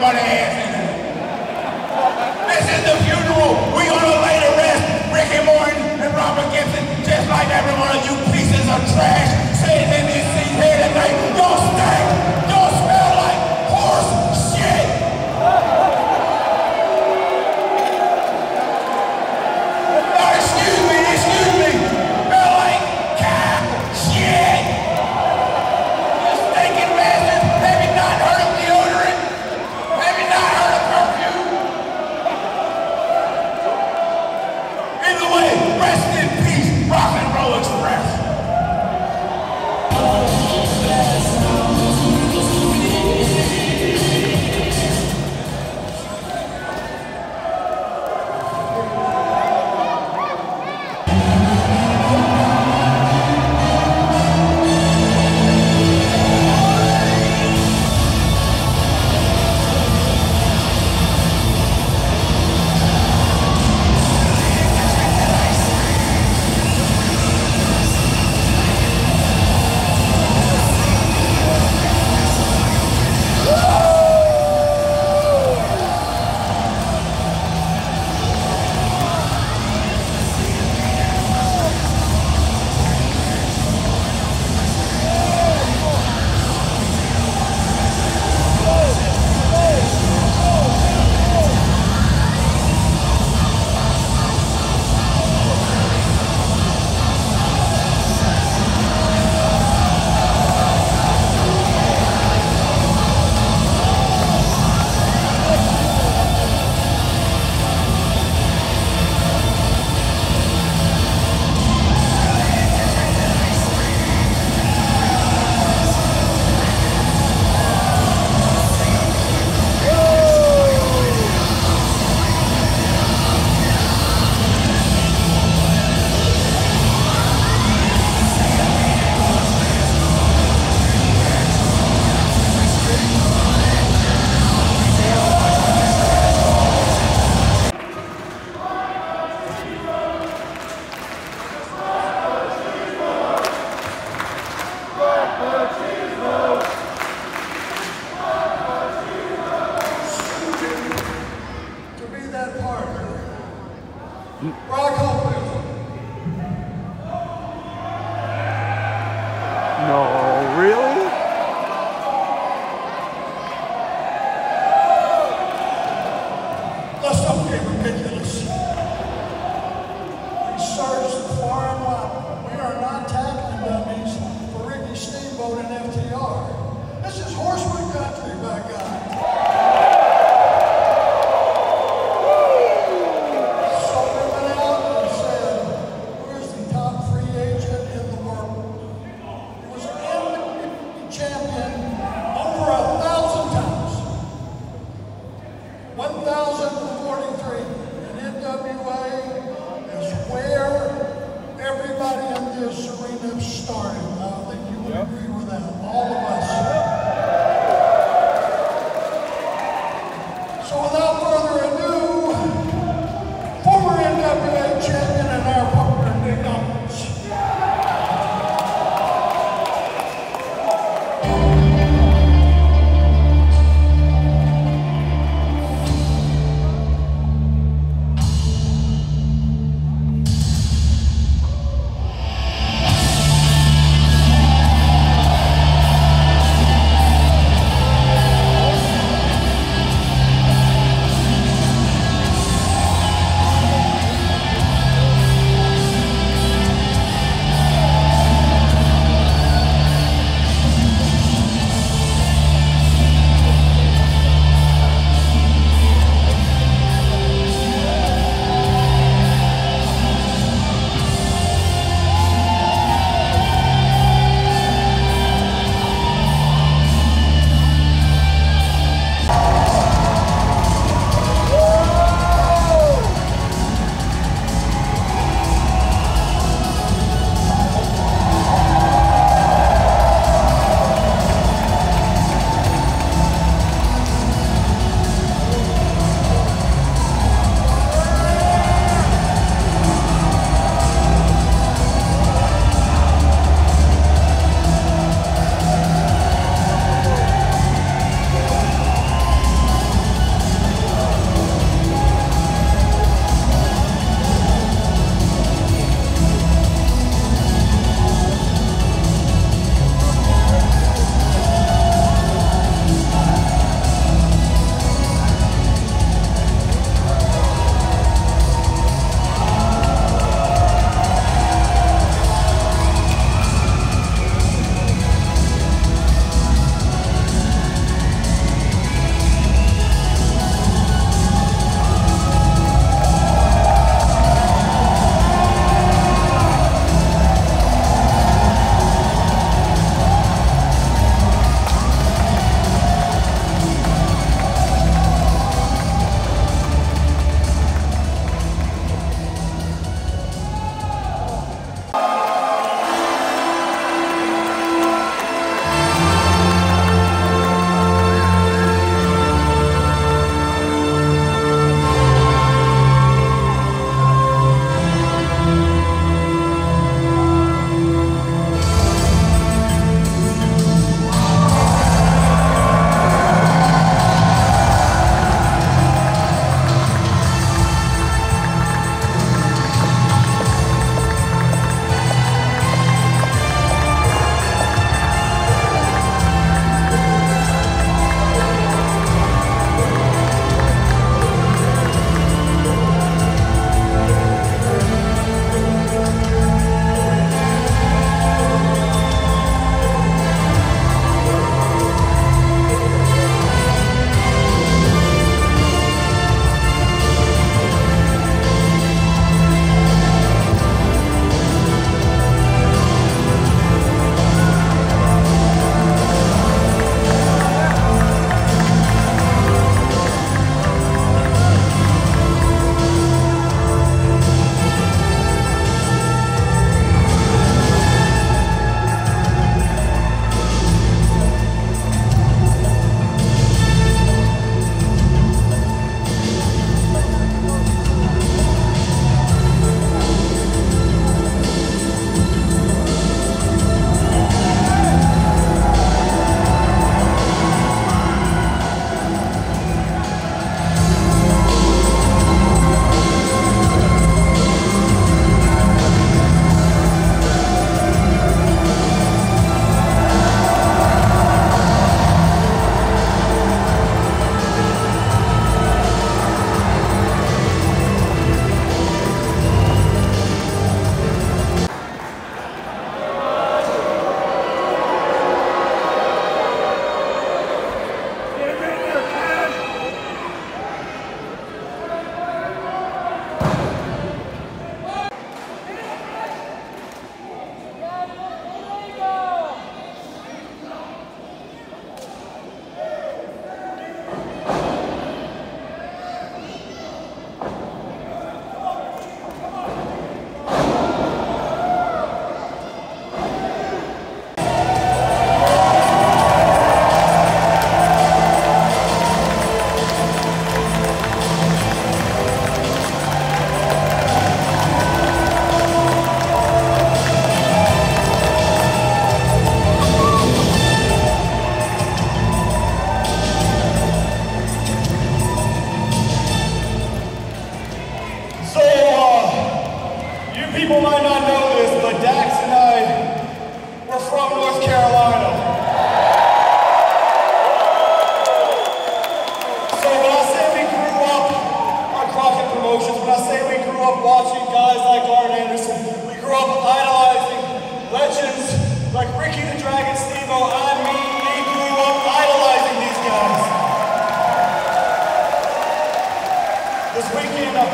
everybody hands in it. This is the funeral. We're gonna lay to rest Ricky Morton and Robert Gibson, just like every one of you pieces of trash sitting in this seat here tonight. Y'all stink. Y'all smell like horse shit. Excuse me. Smell like cow shit. You stinking bastards. Have you not heard of deodorant? Have you not heard of perfume? Either way, rest in peace, Rock and Roll Express.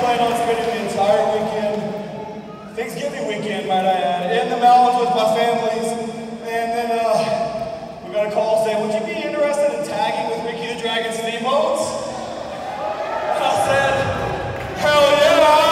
plan on spending the entire weekend, Thanksgiving weekend, might I add, in the mountains with my families. And then we got a call saying, would you be interested in tagging with Ricky the Dragon Steamboat? And I said, hell yeah!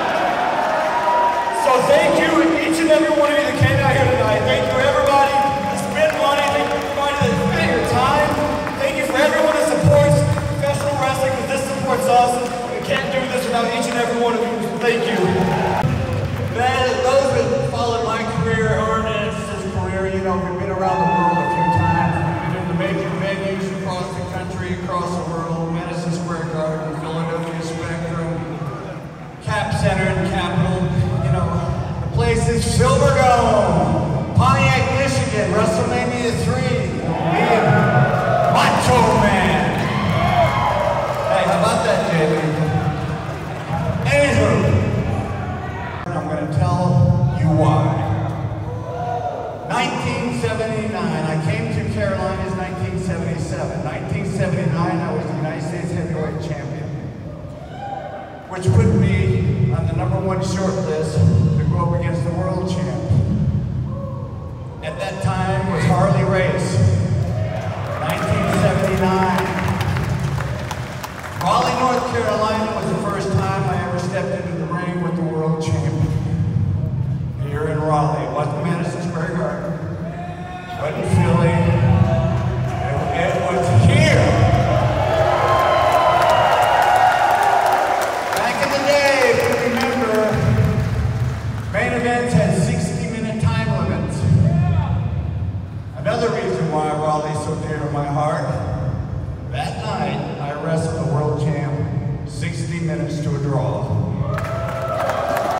So thank you, each and every one of you that came out here tonight. Thank you, everybody that spent money. Thank you, everybody that spent your time. Thank you for everyone that supports professional wrestling, because this supports us. We can't do this without each and every one of you. Thank you. Man, those that followed my career, Arn Anderson's career, you know, we've been around the world a few times. We've been in the major venues across the country, across the world, Madison Square Garden, Philadelphia Spectrum, Cap Center and Capitol. You know, the place is Silver Dome, Pontiac, Michigan, WrestleMania 3. Me and Macho Man. Hey, how about that, JB? Anywho, I'm going to tell you why. 1979, I came to Carolinas 1977. 1979, I was the United States Heavyweight Champion, which put me on the #1 short list to go up against the World Champ. At that time was Harley Race. 1979. Raleigh, North Carolina was the first time I ever stepped into the ring with the World Champion. Here in Raleigh, it wasn't Madison Square Garden, it wasn't Philly, it was here. Back in the day, if you remember, main events had 60-minute time limits. Another reason why Raleigh's so dear to my heart, that night I wrestled the World Champ 60 minutes to a draw.